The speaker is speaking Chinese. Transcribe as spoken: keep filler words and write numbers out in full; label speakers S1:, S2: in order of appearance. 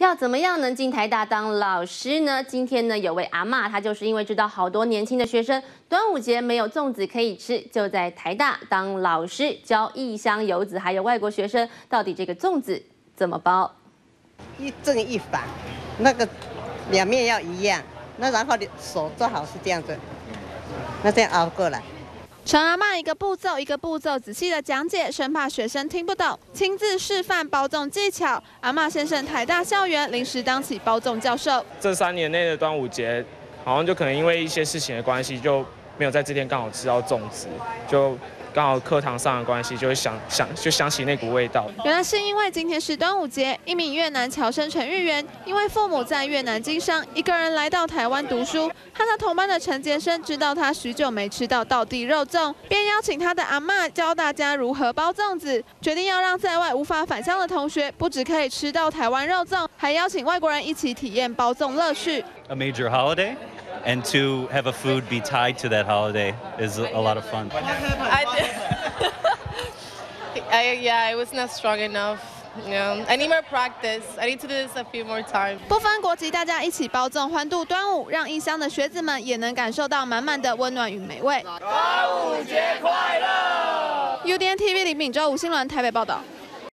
S1: 要怎么样能进台大当老师呢？今天呢，有位阿嬷，她就是因为知道好多年轻的学生端午节没有粽子可以吃，就在台大当老师，教异乡游子还有外国学生到底这个粽子怎么包。
S2: 一正一反，那个两面要一样，那然后手做好是这样子，那这样熬过来。
S3: 陈阿嬷一个步骤一个步骤仔细的讲解，生怕学生听不懂，亲自示范包粽技巧。阿嬷先生台大校园临时当起包粽教授。
S4: 这三年内的端午节，好像就可能因为一些事情的关系，就没有在这天刚好吃到粽子，就刚好课堂上的关系，就会想想就想起那股味道。
S3: 原来是因为今天是端午节，一名越南侨生陈玉元，因为父母在越南经商，一个人来到台湾读书。和他同班的陈杰生知道他许久没吃到道地肉粽，便邀请他的阿嬷教大家如何包粽子，决定要让在外无法返乡的同学，不只可以吃到台湾肉粽，还邀请外国人一起体验包粽乐趣。
S5: A major holiday. And to have a food be tied to that holiday is a lot of fun.
S6: I did. I, yeah, I was not strong enough. You know, I need more practice. I need to do this a few more times.
S3: 不分国籍，大家一起包粽欢度端午，让异乡的学子们也能感受到满满的温暖与美味。
S7: 端午节快乐
S3: ！U D N T V 林秉洲、吴新伦台北报道。